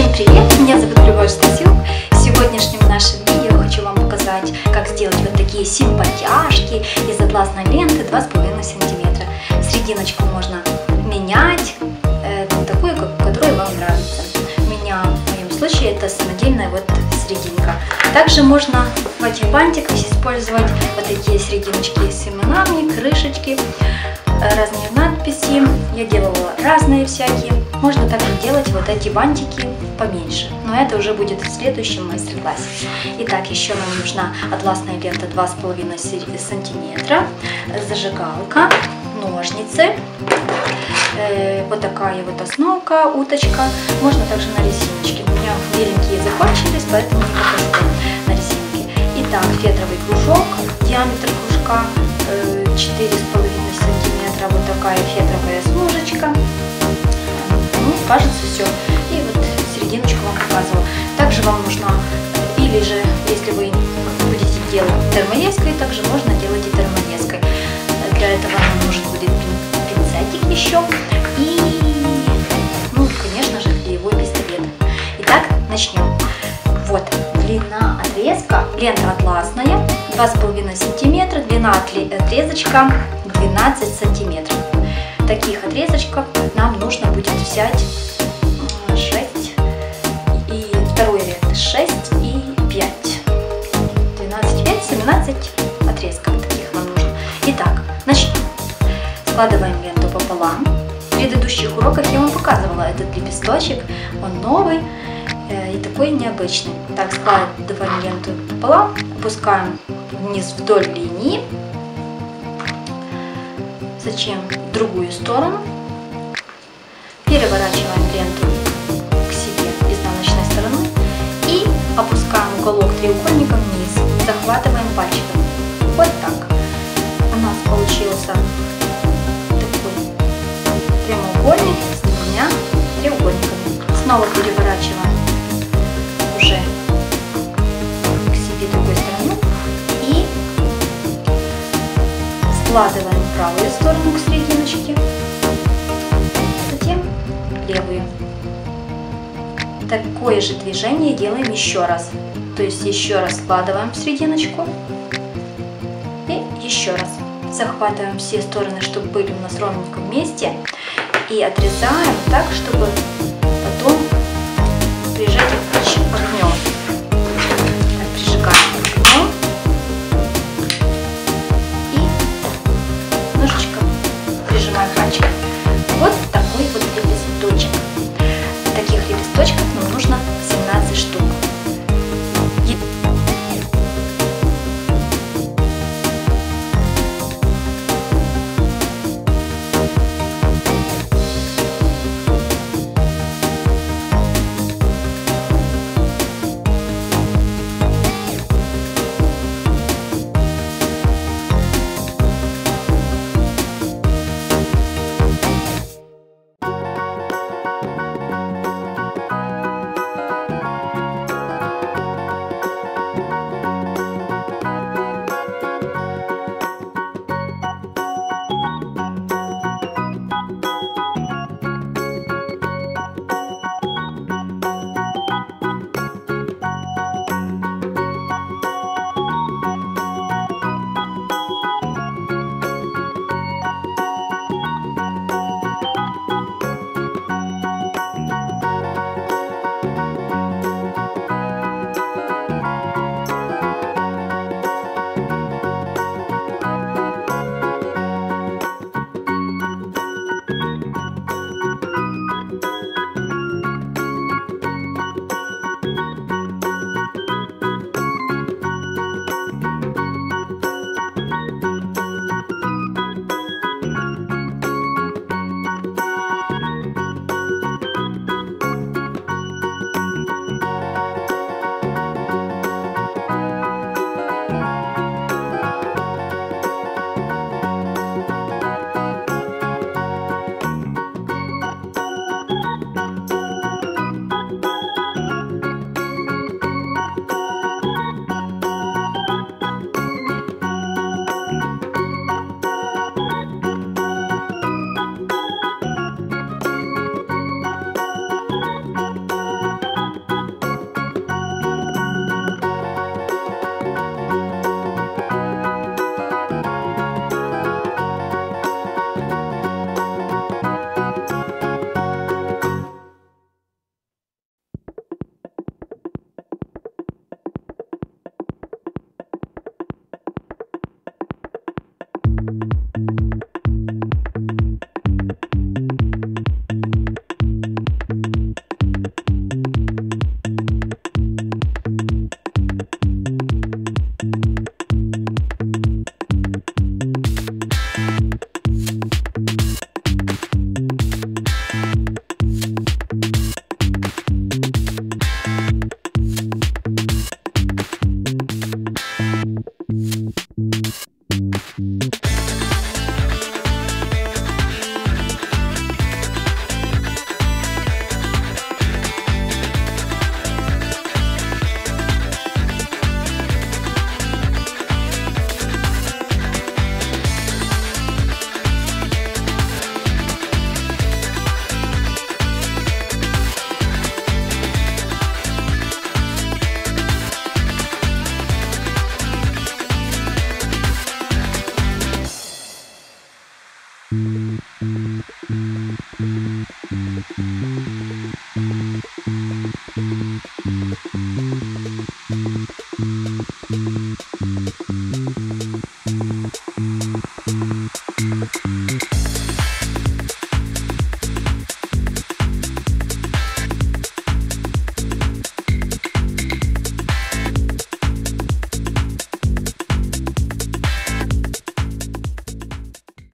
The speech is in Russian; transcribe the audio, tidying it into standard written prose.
Всем привет! Меня зовут Любовь Стасюк. В сегодняшнем нашем видео хочу вам показать, как сделать вот такие симпатяшки из атласной ленты 2,5 см. Серединочку можно менять, такую, которая вам нравится. У меня, в моем случае, это самодельная вот серединка. Также можно в этих бантиках использовать вот такие серединочки с именами, крышечки, разные надписи. Я делала разные всякие. Можно также делать вот эти бантики поменьше, но это уже будет в следующем мастер-классе. Итак, еще нам нужна атласная лента 2,5 см, зажигалка, ножницы, вот такая вот основка, уточка. Можно также на резиночке. У меня беленькие закончились, поэтому не покажу на резинке. Итак, фетровый кружок, диаметр кружка 4,5 см, вот такая фетровая смужечка. Ну, кажется, все. И вот серединочку вам показывала. Также вам нужна, или же, если вы будете делать терморезкой, также можно делать и терморезкой. Для этого нам нужен будет пинцетик еще. И, ну, конечно же, клеевой пистолет. Итак, начнем. Вот, длина отрезка, лента атласная, 2,5 см, длина отрезочка 12 сантиметров. Таких отрезочков нам нужно будет взять 6 и второй ряд 6 и 5, 12, 5, 17 отрезков таких нам нужно. Итак, начнем. Складываем ленту пополам. В предыдущих уроках я вам показывала этот лепесточек, он новый и такой необычный. Так, складываем ленту пополам, опускаем вниз вдоль линии. Затем в другую сторону, переворачиваем ленту к себе изнаночной стороны и опускаем уголок треугольника вниз, захватываем пальчиком. Вот так. У нас получился такой прямоугольник с двумя треугольниками. Снова переворачиваем уже к себе другой стороной и складываем правую сторону к серединочке, затем левую. Такое же движение делаем еще раз. То есть еще раз складываем серединочку и еще раз. Захватываем все стороны, чтобы были у нас ровненько вместе, и отрезаем так, чтобы потом прижать их огнем. Так, прижигаем огнем. Прижимаем пальчик. Вот такой вот лепесточек. Таких лепесточков нам нужно 17 штук.